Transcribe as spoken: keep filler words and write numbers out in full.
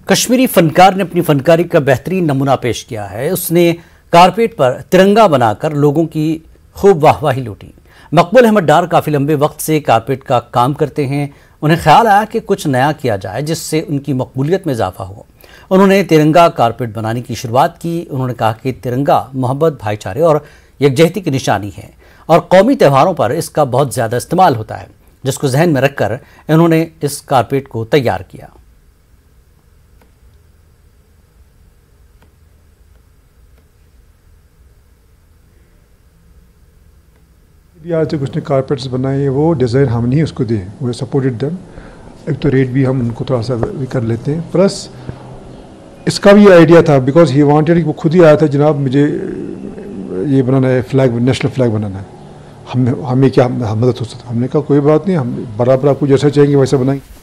कश्मीरी फनकार ने अपनी फनकारी का बेहतरीन नमूना पेश किया है। उसने कारपेट पर तिरंगा बनाकर लोगों की खूब वाहवाही लूटी। मकबूल अहमद डार काफ़ी लंबे वक्त से कारपेट का काम करते हैं। उन्हें ख्याल आया कि कुछ नया किया जाए जिससे उनकी मकबूलियत में इजाफा हो। उन्होंने तिरंगा कारपेट बनाने की शुरुआत की। उन्होंने कहा कि तिरंगा मोहब्बत, भाईचारे और यकजहती की निशानी है और कौमी त्योहारों पर इसका बहुत ज़्यादा इस्तेमाल होता है, जिसको जहन में रखकर इन्होंने इस कारपेट को तैयार किया। भी आज तक उसने कारपेट्स बनाए, वो डिज़ाइन हम नहीं उसको दिए, वो सपोर्टेड देम। एक तो रेट भी हम उनको थोड़ा सा भी कर लेते हैं, प्लस इसका भी आइडिया था बिकॉज ही वांटेड, वो खुद ही आया था, जनाब मुझे ये बनाना है, फ्लैग, नेशनल फ्लैग बनाना है, हम हमें क्या मदद हो सकता है। हमने कहा कोई बात नहीं, हम बराबर आपको जैसा चाहेंगे वैसा बनाएंगे।